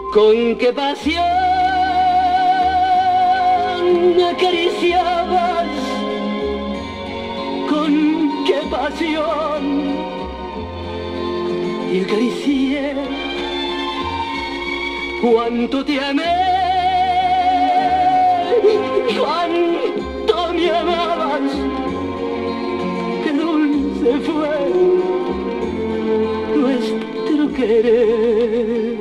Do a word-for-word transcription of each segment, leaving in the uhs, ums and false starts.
con qué pasión acariciabas, con qué pasión, y acaricié cuánto te amé, cuánto me amabas, qué dulce fue nuestro querer.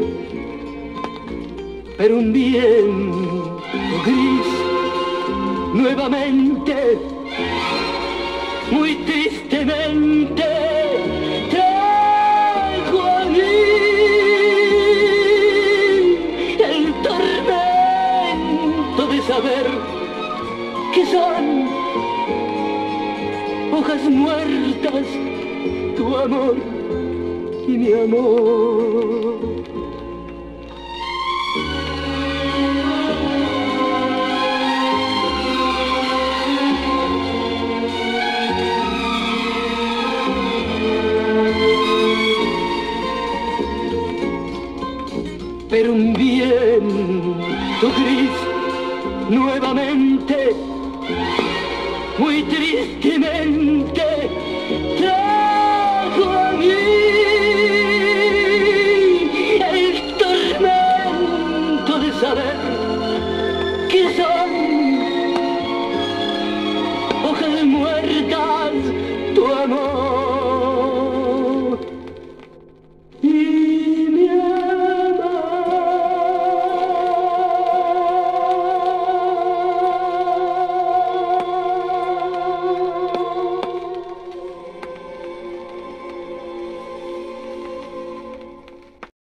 Pero un viento gris nuevamente, muy tristemente, trajo a mí el tormento de saber que son hojas muertas tu amor y mi amor. Pero un viento gris nuevamente, muy tristemente,